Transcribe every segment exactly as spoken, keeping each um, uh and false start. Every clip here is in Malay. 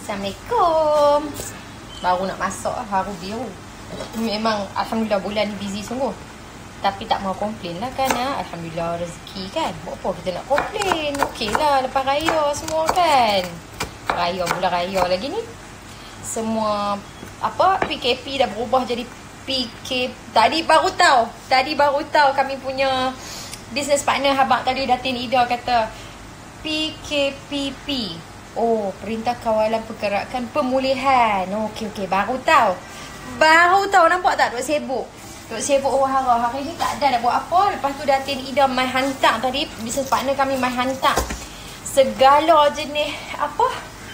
Assalamualaikum. Baru nak masak, haru biru. Memang Alhamdulillah bulan ni busy sungguh. Tapi tak mau komplain lah kan. Ha? Alhamdulillah rezeki kan. Buat apa kita nak komplain. Okey lah lepas raya semua kan. Raya, bulan raya lagi ni. Semua apa P K P dah berubah jadi P K. Tadi baru tahu. Tadi baru tahu kami punya business partner Habak tadi Datin Ida kata P K P P. Oh, Perintah Kawalan Pergerakan Pemulihan. Okey, okey. Baru tahu. Baru tahu. Nampak tak? Duk sibuk. Duk sibuk wahara. Hari ni tak ada nak buat apa. Lepas tu Datin Ida mai hantar tadi. Business partner kami mai hantar segala jenis apa?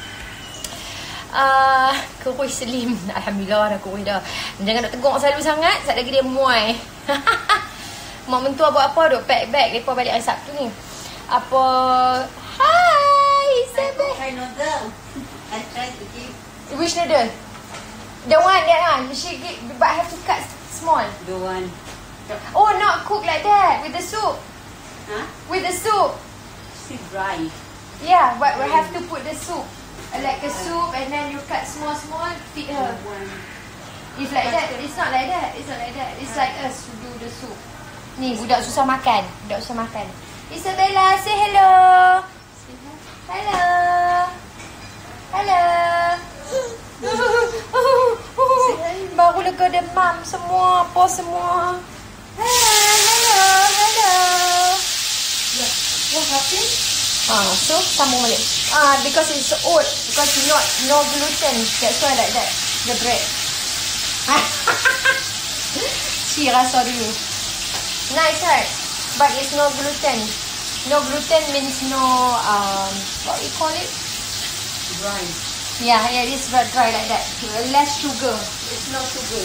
Uh, kurui slim. Alhamdulillah dah kurui dah. Jangan nak teguk selalu sangat. Sekejap lagi dia muai. Mak mentua buat apa? Duk pack bag. Mereka balik hari Sabtu ni. Apa? Hai. I noodle. I try to give. Which noodle? The one that one. You should get, but I have to cut small. The one. Oh, not cook like that with the soup. Huh? With the soup. Still dry. Yeah, but we have to put the soup, uh, like a soup, and then you cut small, small. Feed her. The one. If like that, it's not like that. It's not like that. It's like us to do the soup. Ni budak susah makan. Budak susah makan. Isabella, say hello. Hello. Hello. Baru lega demam semua, apa semua. Hello, hello. What happened? Ah, so sambung balik. Ah, because it's oat, because it's not no gluten. That's why like that. The bread. Ci rasa dulu. Nice, right? But it's no gluten. No gluten means no um what you call it? Dry. Yeah, yeah, it is dry like that. Less sugar. It's no sugar.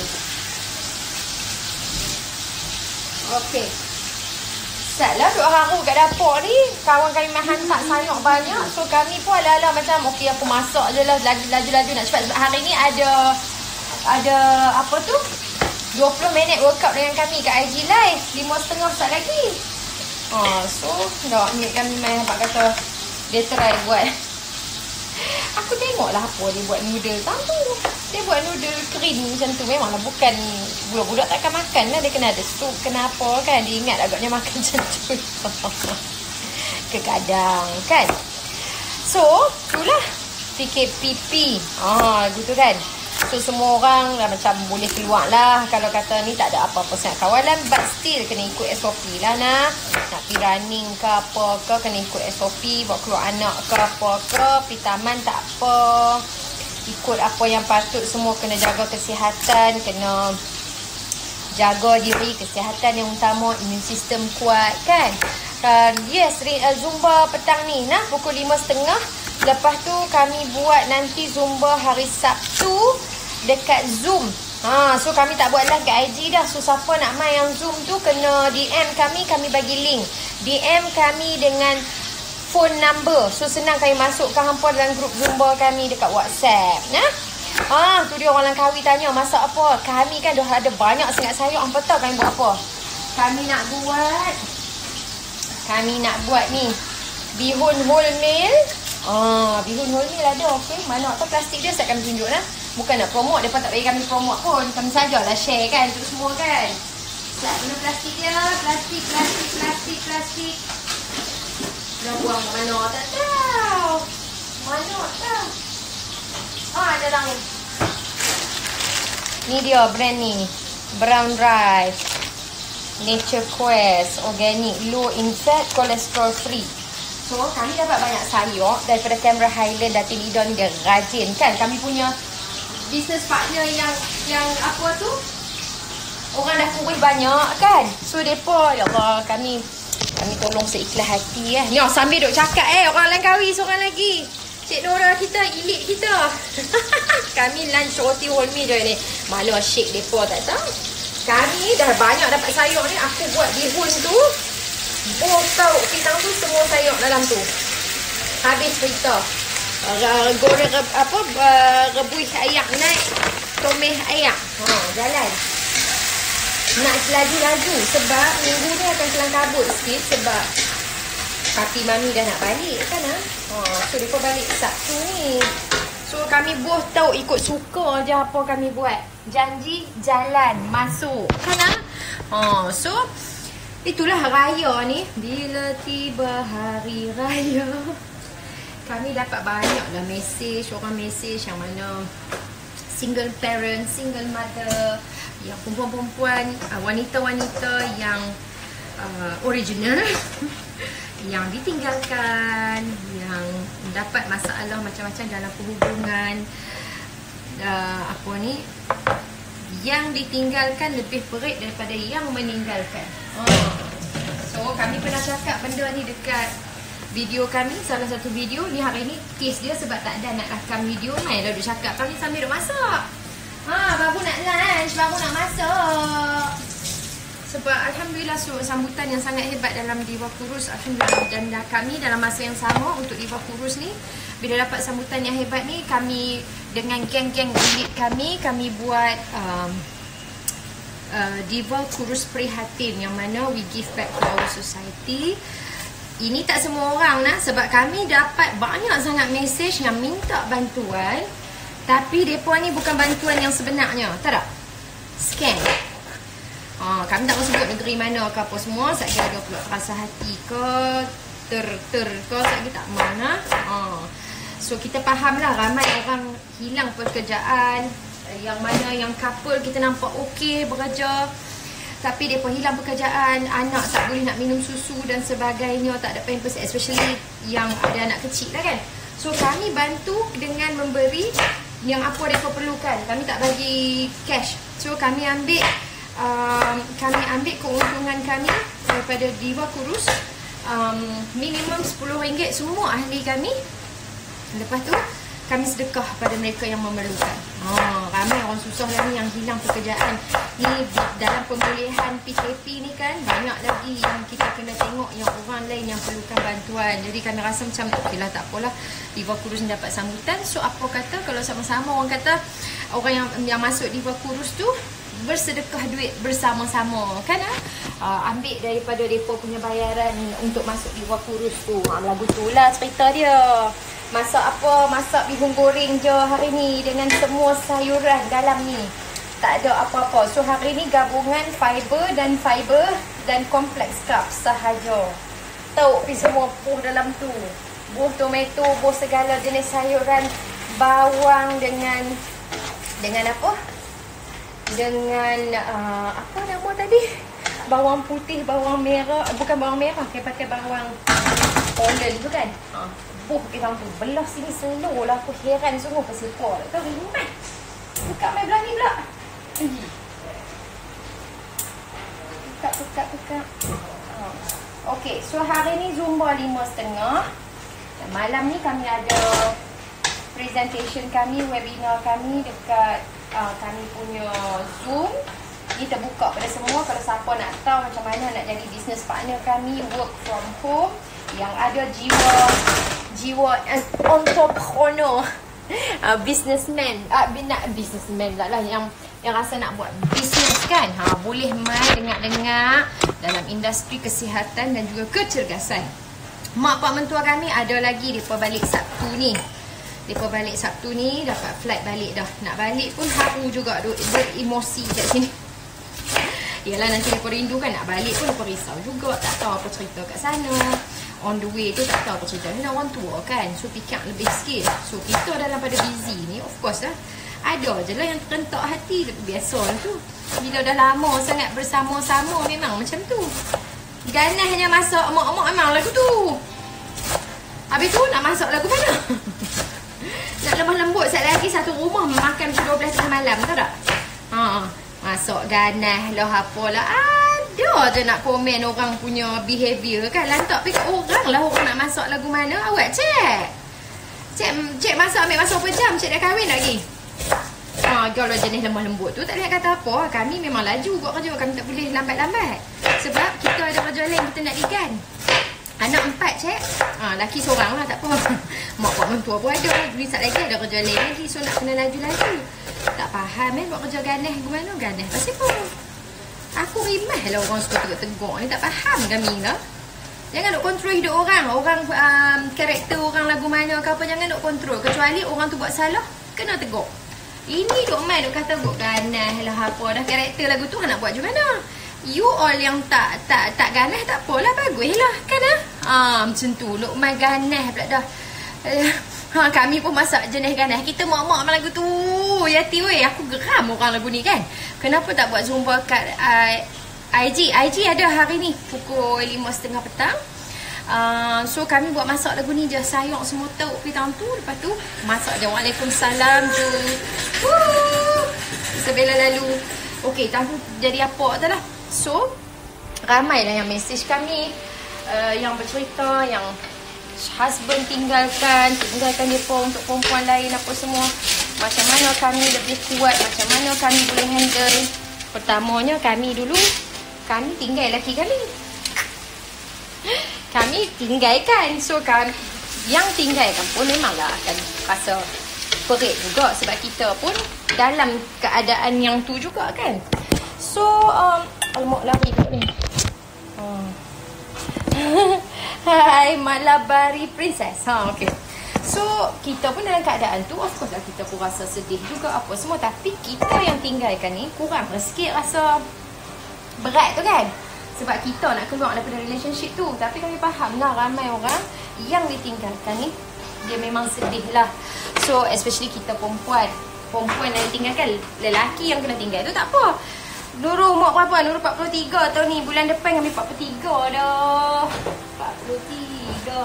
Okay. Salah duk haru kat dapur ni. Kawan kami main hantar sayur banyak. So kami pun ala-ala macam okey aku masak je lah. Laju-laju nak cepat. Sebab hari ni ada ada apa tu? dua puluh minit workout dengan kami kat I G Live. lima setengah saat lagi. Ha, so nak ni kami main apa kata dia try buat. Aku tengoklah apa dia buat noodle tu. Dia buat noodle kering macam tu. Memanglah bukan budak-budak takkan makan lah. Dia kena ada sup, kena apa kan. Dia ingat agaknya makan macam tu. Kadang kan. So, itulah P K P P. Ah, gitu kan. So, semua orang dah macam boleh keluar lah. Kalau kata ni tak ada apa-apa sangat kawalan. But still kena ikut S O P lah nak. Nak pergi running ke apa ke. Kena ikut S O P. Bawa keluar anak ke apa ke. Pergi taman tak apa. Ikut apa yang patut. Semua kena jaga kesihatan. Kena jaga diri. Kesihatan yang utama. Immune system kuat kan. Uh, yes, uh, Zumba petang ni nah pukul lima setengah. Lepas tu kami buat nanti Zumba hari Sabtu dekat Zoom. Ha, so kami tak buat live kat I G dah. So siapa nak main yang Zoom tu kena D M kami, kami bagi link. D M kami dengan phone number. So senang kami masukkan hampa dalam grup Zumba kami dekat WhatsApp. Nah. Ha, tu dia orang Langkawi tanya masak apa. Kami kan dah ada banyak sangat sayur. Hampa tahu kami buat apa? Kami nak buat Kami nak buat ni bihun wholemeal. Ah, bihun wholemeal ada, okey. Mana tak plastik dia saya akan tunjuk lah. Bukan nak promote, depa tak bagi kami promote pun. Kami sajalah share kan untuk semua kan. Saya guna plastik dia, plastik, plastik, plastik, plastik. Dah buang mana tak tahu. Mana tak. Ah, ada tangan. Ni dia brand ni. Brown rice. Nature Quest, organic, low in fat, cholesterol free. So, kami dapat banyak sayur daripada Canberra Highland. Datin Ida ni dia rajin kan. Kami punya business partner yang yang apa tu? Orang dah kurus banyak kan. So, mereka, ya Allah, kami kami tolong seikhlas hati eh. Ni sambil duk cakap eh. Orang Langkawi seorang lagi. Cik Nora kita, elit kita. Kami lunch roti wholemeal je ni. Malah shake mereka tak tahu. Kami dah banyak dapat sayur ni. Aku buat bihun tu. Oh, tahu pisang tu semua sayur dalam tu. Habis cerita. Goreng apa rebus ayam naik. Tomeh ayam. Ha, jalan. Nak laju-laju sebab minggu ni akan kelang kabut sikit sebab papi mami dah nak balik kan ah. Ha, so depa balik Sabtu ni. So So kami both tahu ikut suka je apa kami buat. Janji jalan masuk. Kan ah? Ha, so itulah raya ni. Bila tiba hari raya, kami dapat banyaklah mesej, orang mesej yang mana single parent, single mother, yang perempuan-perempuan, wanita-wanita yang uh, original yang ditinggalkan, yang dapat masalah macam-macam dalam perhubungan, uh, apa ni, yang ditinggalkan lebih perit daripada yang meninggalkan. Oh. So kami pernah cakap benda ni dekat video kami, salah satu video ni. Hari ni kes dia sebab tak ada nak rakam video, main dah duk cakap kami sambil duk masak. Ha, baru nak lunch, baru nak masak. Sebab Alhamdulillah so, sambutan yang sangat hebat dalam Diva Kurus. Alhamdulillah. Dan dah kami dalam masa yang sama untuk Diva Kurus ni, bila dapat sambutan yang hebat ni, kami dengan geng-geng elit kami, kami buat um, uh, Diva Kurus Prihatin, yang mana we give back to our society. Ini tak semua orang nak, sebab kami dapat banyak sangat mesej yang minta bantuan, tapi mereka ni bukan bantuan yang sebenarnya. Tak tak? Scam. Ha, kami tak mahu sebut negeri mana ke apa semua. Satgi ada pula rasa hati ke, ter-ter ke, satgi tak mana. Ha. So kita faham lah ramai orang hilang pekerjaan. Yang mana yang couple kita nampak okey bekerja, tapi mereka hilang pekerjaan, anak tak boleh nak minum susu dan sebagainya, tak ada pampers, especially yang ada anak kecil lah kan. So kami bantu dengan memberi yang apa mereka perlukan. Kami tak bagi cash. So kami ambil um, kami ambil keuntungan kami daripada Diva Kurus, um, minimum sepuluh ringgit semua ahli kami. Lepas tu kami sedekah pada mereka yang memerlukan. Oh, ramai orang susah lah ni yang hilang pekerjaan. Ni dalam pemulihan P K P ni kan, banyak lagi yang kita kena tengok yang orang lain yang perlukan bantuan. Jadi kami rasa macam okey lah, tak apalah, Diva Kurus ni dapat sambutan. So apa kata kalau sama-sama orang kata orang yang yang masuk Diva Kurus tu bersedekah duit bersama-sama kan ah? Uh, ambil daripada mereka punya bayaran untuk masuk Diva Kurus tu. Ha, lagu tu lah cerita dia. Masak apa? Masak bihun goreng je hari ni dengan semua sayuran dalam ni. Tak ada apa-apa. So hari ni gabungan fiber dan fiber dan kompleks carb sahaja. Tahu pi semua buh dalam tu. Buh tomato, buh segala jenis sayuran, bawang dengan dengan apa? Dengan uh, apa nama tadi? Bawang putih, bawang merah, bukan bawang merah, kita pakai bawang Holland tu kan. Ha. Buh kita tu belah sini slow lah, aku heran sungguh pesipor. Kau rimai. Buka mai belah ni pula. Buka, buka, buka. Oh. Okey, so hari ni Zumba lima setengah. Dan malam ni kami ada presentation kami, webinar kami dekat uh, kami punya Zoom. Ini terbuka pada semua. Kalau siapa nak tahu macam mana nak jadi business partner kami, work from home, yang ada jiwa jiwa entrepreneur, uh, businessman, uh, nak businessman lah, lah yang yang rasa nak buat bisnes kan, ha, boleh mai dengar-dengar dalam industri kesihatan dan juga kecergasan. Mak pak mentua kami ada lagi, depa balik Sabtu ni. Depa balik Sabtu ni dapat flight balik dah. Nak balik pun haru juga, beremosi kat sini. Yalah nanti depa rindu kan, nak balik pun depa risau juga, tak tahu apa cerita kat sana. On the way tu tak tahu apa cerita. Ni orang tua kan, so fikir lebih sikit. So kita dalam pada busy ni, of course lah, ada je lah yang terentak hati. Biasa lah tu. Bila dah lama sangat bersama-sama, memang macam tu. Ganahnya masak mak-mak memang lagu tu. Habis tu nak masak lagu mana? Nak lemah lembut sekali lagi satu rumah makan macam dua belas tengah malam, tahu tak? Ha, masak ganah lah apalah. Ada je nak komen orang punya behaviour kan. Lantak pergi orang lah, orang nak masak lagu mana. Awak cek. Cek, cek masak ambil masa berapa jam, cek dah kahwin lagi. Ha, kalau jenis lemah lembut tu tak boleh kata apa. Kami memang laju buat kerja, kami tak boleh lambat-lambat. Sebab kita ada kerja lain kita nak digan. Anak empat cek. Ha, laki seorang lah tak apa. Mak pak mentua pun ada. Bisa lagi ada kerja lain lagi. So nak kena laju lagi. Tak faham eh buat kerja ganeh gimana ganeh. Pasal apa? Aku rimah lah orang suka tegak-tegak ni. Tak faham kami lah. Jangan nak kontrol hidup orang. Orang um, karakter orang lagu mana ke apa, jangan nak kontrol. Kecuali orang tu buat salah, kena tegur. Ini duk main duk kata buat ganas lah apa dah, karakter lagu tu nak buat macam mana. You all yang tak tak tak ganas tak apalah, bagus lah kan ah. Ah macam tu, luk main ganas pula dah. Uh, ha, kami pun masak jenis ganas. Kita mak-mak lagu tu. Yati weh, aku geram orang lagu ni kan. Kenapa tak buat zumba kat uh, I G? I G ada hari ni pukul lima tiga puluh petang. Uh, so kami buat masak lagu ni je. Sayang semua tahu petang tu. Lepas tu masak je. Waalaikumsalam tu. Woo! Sebelum lalu. Okey, tahu jadi apa tu lah. So ramai lah yang mesej kami, uh, yang bercerita, yang husband tinggalkan, tinggalkan dia pun untuk perempuan lain apa semua. Macam mana kami lebih kuat, macam mana kami boleh handle. Pertamanya kami dulu, kami tinggal lelaki kami. Kami tinggalkan. So kami, yang tinggalkan pun memanglah akan rasa perit juga. Sebab kita pun dalam keadaan yang tu juga kan. So um, alamak lari kat ni. Hmm. Hai Malabari Princess. Ha okey. So kita pun dalam keadaan tu, of course lah kita pun rasa sedih juga apa semua. Tapi kita yang tinggalkan ni kurang sikit rasa berat tu kan. Sebab kita nak keluar daripada relationship tu. Tapi kami faham lah ramai orang yang ditinggalkan ni, dia memang sedih lah. So especially kita perempuan, perempuan yang ditinggalkan, lelaki yang kena tinggal tu tak apa. Nurul umur berapa? Nurul empat puluh tiga tahun ni. Bulan depan kami empat puluh tiga dah. empat puluh tiga.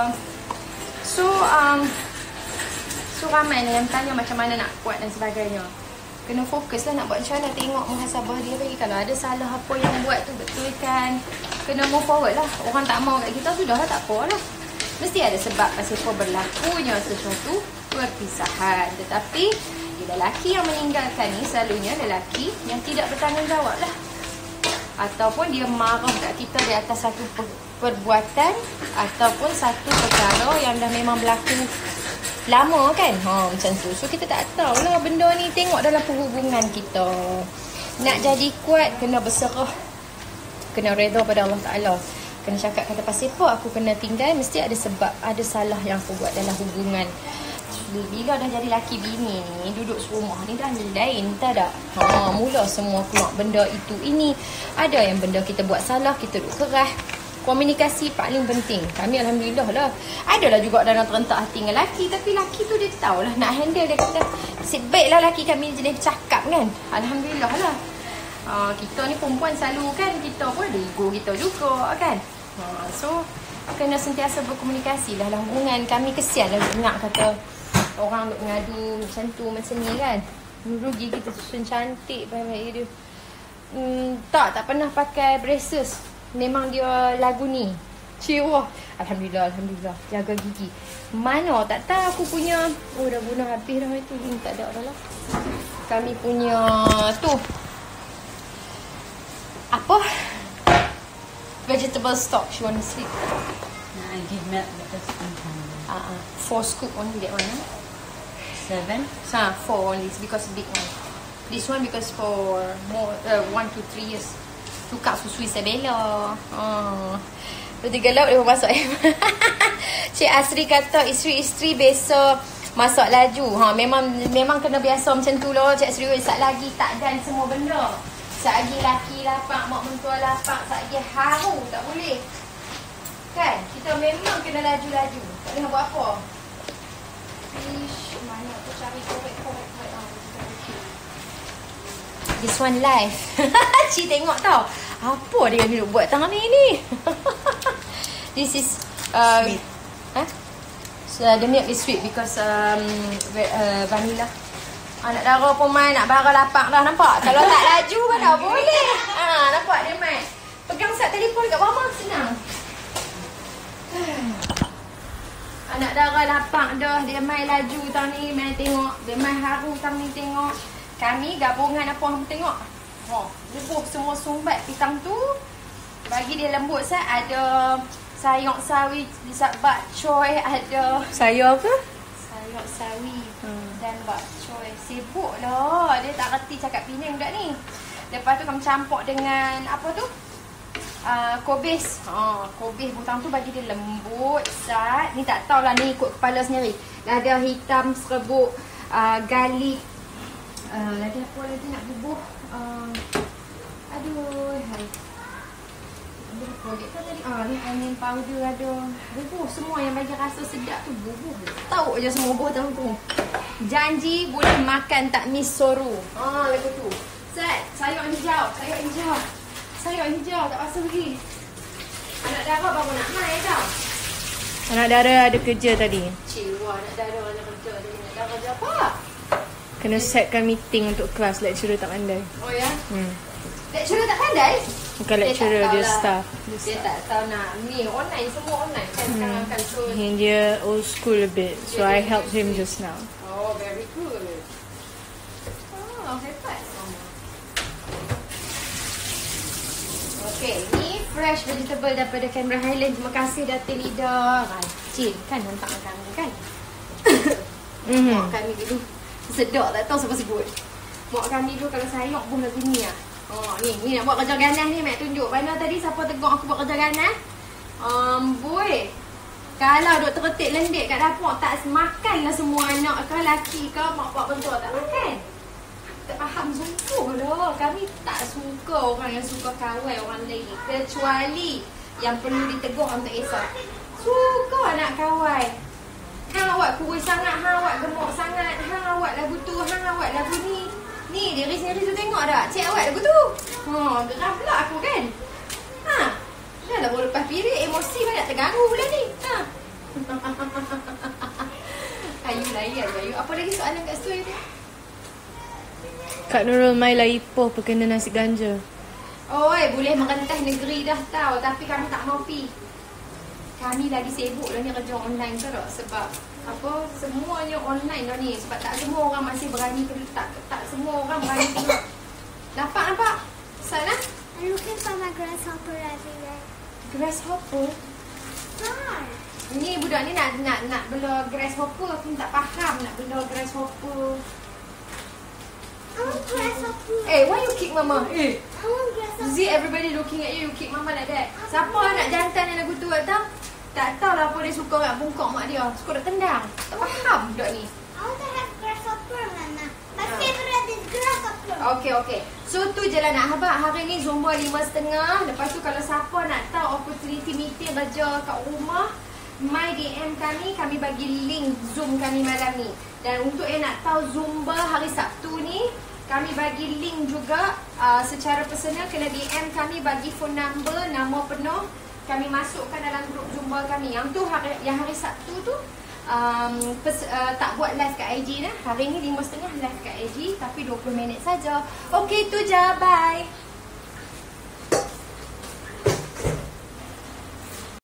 So um, So ramai yang tanya macam mana nak buat dan sebagainya. Kena fokus lah nak buat macam mana. Tengok muhasabah diri. Kalau ada salah apa yang buat tu betulkan. Kena move forward lah. Orang tak mau kat kita, sudah lah, tak apa lah. Mesti ada sebab pasal apa berlakunya sesuatu perpisahan. Tetapi lelaki yang meninggalkan ni selalunya lelaki yang tidak bertanggungjawab lah. Ataupun dia marah kat kita di atas satu perbuatan ataupun satu perkara yang dah memang berlaku lama kan. Ha, macam tu. So kita tak tahu lah benda ni. Tengok dalam perhubungan kita. Nak jadi kuat, kena berserah, kena reda pada Allah Ta'ala. Kena cakap kata pasal apa aku kena tinggal, mesti ada sebab, ada salah yang aku buat dalam hubungan. Bila dah jadi laki bini ni, duduk serumah ni dah lain, tak ada. Ha, mula semua keluar benda itu ini. Ada yang benda kita buat salah, kita duduk keras. Komunikasi paling penting. Kami alhamdulillah lah. Adalah juga dalam terentak hati dengan laki, tapi laki tu dia tahulah nak handle. Dia kata, nasib baiklah laki kami jenis bercakap kan. Alhamdulillah lah. Ha, kita ni perempuan selalu kan, kita pun ada ego kita juga kan. Ha, so kena sentiasa berkomunikasi lah dalam hubungan. Kami kesian lah dengar kata orang duk mengadu macam tu, macam ni kan. Rugi kita susun cantik baik-baik dia. Hmm, tak, tak pernah pakai braces. Memang dia lagu ni. Ciwah. Alhamdulillah, Alhamdulillah. Jaga gigi. Mana tak tahu aku punya. Oh dah guna habis dah itu. Ini tak ada dah lah. Kami punya tu. Apa? Vegetable stock. She want to sleep. Nah, I give milk but that's one. Ah, uh, uh, four scoop only that one. Huh? Seven? Sa, four only because big one. This one because for more uh, one to three years. Tukar susu Isabella. Oh. Lepas gelap dia masuk. Cik Asri kata isteri-isteri biasa masak laju. Ha, memang memang kena biasa macam tu lah. Cik Asri, sat lagi tak dan semua benda. Sat lagi laki lapak, mak mentua lapak, sat lagi haru, tak boleh. Kan? Kita memang kena laju-laju. Tak kena buat apa. Ish, mana aku cari korek-korek. This one live. Cik tengok tau. Apa dia ni buat tangan ni ni? This is uh, sweet. Huh? So the milk is sweet because um, uh, vanilla. Anak dara pun main nak bara lapak dah, nampak? Kalau tak laju kan tak boleh. Ha, nampak dia main. Pegang sat telefon kat mama senang. Anak dara lapak dah, dia main laju tahun ni, main tengok. Dia main haru tahun ni tengok. Kami gabungan apa orang tengok. Oh, rebuh semua sumbat pisang tu. Bagi dia lembut sat, ada sayur sawi, bak choy, ada Sayur apa? sayur sawi hmm. dan bak choy. Sibuk lah. Dia tak reti cakap Penang budak ni. Lepas tu kami campur dengan apa tu? uh, kobis. Ha, kobis butang tu bagi dia lembut, sat. Ni tak tahulah ni ikut kepala sendiri. Lada hitam, serbuk, uh, garlic. Uh, lagi apa lagi nak bubuh? Uh, aduh, hai. Ada apa lagi kan tadi? Ah, ni onion powder ada. Bubuh semua yang bagi rasa sedap tu bubuh. Tahu je semua bubuh tahu tu. Janji boleh makan tak miss soru. Ah, lagu tu. Set, sayur hijau, sayur hijau. Sayur hijau tak pasal lagi. Anak dara baru nak main tau. Anak dara ada kerja tadi. Ciwa anak dara ada kerja tadi. Anak dara kerja apa? Kena setkan meeting untuk kelas. Lecturer tak pandai. Oh ya? Hmm. Lecturer tak pandai? Bukan lecturer, dia, dia staff. Dia, dia tak tahu nak ni online, semua online kan hmm. sekarang kan. So dia old school a bit. So I helped him just now. Oh, very good. Oh, hebat. Okay, ni fresh vegetable daripada Canberra Highland. Terima kasih Datin Ida. Rajin kan hantar kami kan. Mm-hmm. Mak kami dulu sedap tak tahu siapa sebut. Mak kami dulu kalau sayur pun lagu ni lah. Oh, ni, ni nak buat kerja ganas ni, Mak tunjuk. Mana tadi siapa tegur aku buat kerja ganas? Um, boy. Kalau duk terketik lendik kat dapur, tak makan lah semua anak ke, laki ke, mak buat bentuk tak makan. Tak faham suka dah. Kami tak suka orang yang suka kawal orang lain. Kecuali yang perlu ditegur orang tak kisah. Suka nak kawal. Hang awak kurus sangat, hang awak gemuk sangat, hang awak lagu tu, hang awak lagu ni. Ni, diri sendiri tu tengok tak? Cik awak lagu tu. Ha, geram pula aku kan. Ha. Dah lah baru lepas period, emosi banyak terganggu pula ni. Ha. Ayu lah, ya, ayu. Apa lagi soalan kat situ ni? Kak Nurul Mai lah Ipoh perkena nasi ganja. Oi, boleh merentas negeri dah tahu. Tapi kami tak mau pi. Kami lagi sibuk dah ni kerja online tu tak? Sebab apa, semuanya online dah ni. Sebab tak semua orang masih berani pergi. Tak, tak semua orang berani pergi. Nampak, nampak? Sana? I'm looking for my grasshopper everywhere. Grasshopper? Why? Ni budak ni nak nak nak bela grasshopper. Aku tak faham nak bela grasshopper. I want grasshopper. Eh, why you kick mama? Eh. I want grasshopper. See everybody looking at you, you kick mama like that. Siapa anak jantan yang lagu tu tak? Tak tahu lah apa dia suka nak bungkuk mak dia. Suka nak tendang. Tak faham budak ni. I want to have grasshopper, Nana. My Ah. favorite is grasshopper. Okay, okay. So tu je lah nak habaq. Hari ni Zumba lima setengah. Lepas tu kalau siapa nak tahu opportunity meeting kerja kat rumah, my D M kami, kami bagi link Zoom kami malam ni. Dan untuk yang nak tahu Zumba hari Sabtu ni, kami bagi link juga uh, secara personal. Kena D M kami, bagi phone number, nama penuh. Kami masukkan dalam grup Zumba kami. Yang tu hari, yang hari Sabtu tu um, pes, uh, tak buat live kat I G dah. Hari ni lima setengah live kat I G. Tapi dua puluh minit saja. Okay, tu je. Bye.